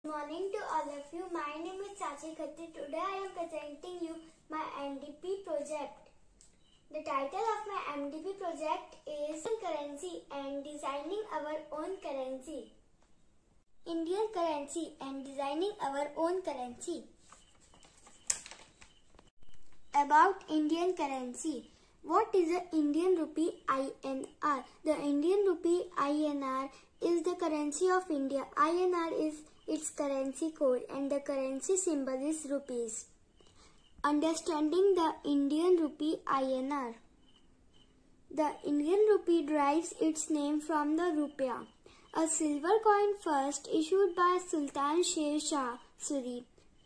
Good morning to all of you. My name is Sachi Khatri. Today I am presenting you my MDP project. The title of my MDP project is Currency and Designing Our Own Currency. Indian currency and designing our own currency. About Indian currency. What is the Indian rupee INR? The Indian rupee INR is the currency of India. INR is its currency code and the currency symbol is rupees. Understanding the Indian rupee INR. The Indian rupee derives its name from the rupiah, a silver coin first issued by Sultan Sher Shah Suri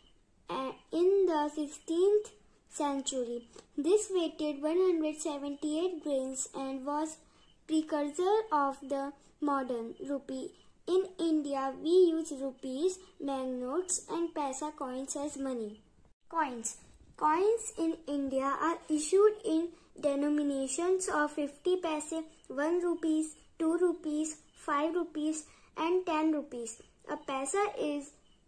in the 16th century. This weighed 178 grains and was precursor of the modern rupee. In India, we use rupees, banknotes and paisa coins as money. Coins in India are issued in denominations of 50 paise, 1 rupees, 2 rupees, 5 rupees and 10 rupees. A paisa is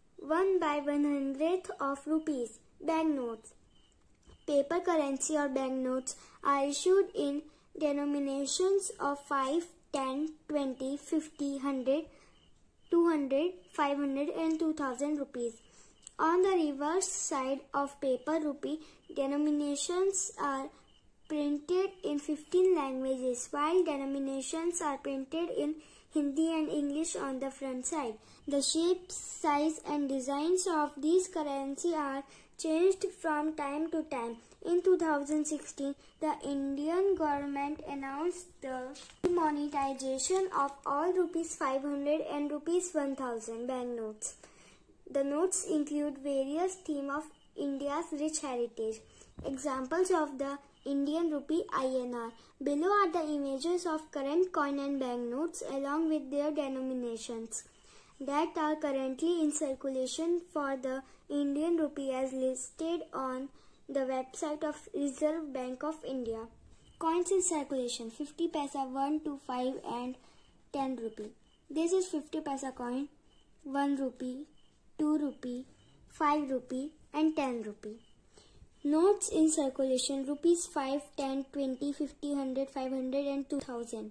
1/100th of rupees. Banknotes. Paper currency or banknotes are issued in denominations of 5, 10, 20, 50, 100, 200, 500 and 2000 rupees. On the reverse side of paper rupee, denominations are printed in 15 languages, while denominations are printed in Hindi and English on the front side. The shape, size and designs of these currency are changed from time to time. In 2016, the Indian government announced the demonetization of all rupees 500 and rupees 1000 banknotes. The notes include various themes of India's rich heritage. Examples of the Indian rupee INR. Below are the images of current coin and banknotes along with their denominations that are currently in circulation for the Indian rupee as listed on the website of Reserve Bank of India. Coins in circulation: 50 paisa, 1, 2, 5 and 10 rupee. This is 50 paisa coin, 1 rupee, 2 rupee, 5 rupee and 10 rupee. Notes in circulation: rupees 5, 10, 20, 50, 100, 500 and 2000.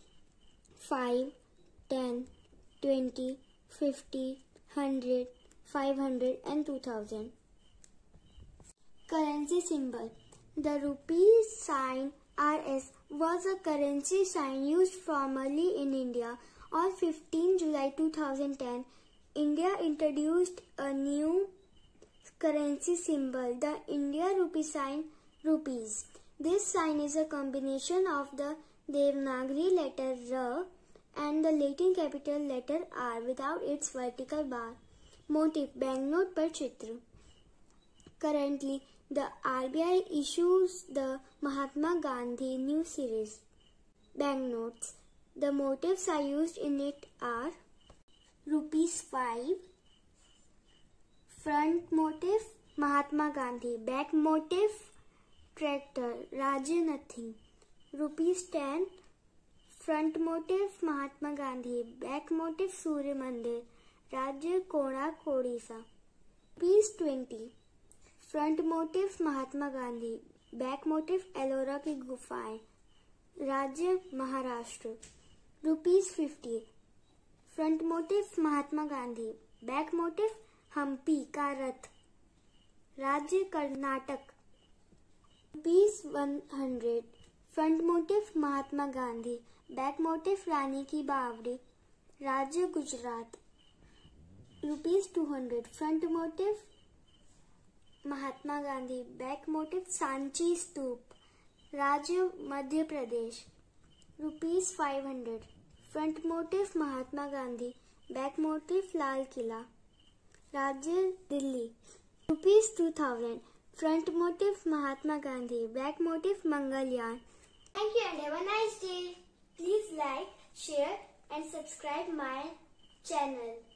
5, 10, 20, 50, 100, 500 and 2000. Currency symbol. The rupee sign RS was a currency sign used formerly in India. On 15 July 2010, India introduced a new currency symbol, the India rupee sign, rupees. This sign is a combination of the Devanagari letter R and the Latin capital letter R without its vertical bar. Motif: banknote par chitra. Currently, the RBI issues the Mahatma Gandhi new series banknotes. The motifs are used in it are rupees 5, front motif Mahatma Gandhi, back motif tractor, Rajya nothing. Rupees 10, front motif Mahatma Gandhi, back motif Surya Mandir, Rajya Konak Odisha. Rupees 20, front motif Mahatma Gandhi, back motif Ellora की गुफाएं, राज्य Maharashtra. Rupees 50, front motif Mahatma Gandhi, back motif Hampi का रथ, राज्य Karnataka. Rupees 100, front motif Mahatma Gandhi, back motif रानी की बावड़ी, राज्य Gujarat. Rupees 200, front motif Mahatma Gandhi, back motif Sanchi स्तूप, राज्य Madhya Pradesh. Rupees 500, front motif Mahatma Gandhi, back motif Lal Qila, राज्य Delhi. Rupees 2000, front motif Mahatma Gandhi, back motif Mangalyaan. Thank you and have a nice day. Please like, share and subscribe my channel.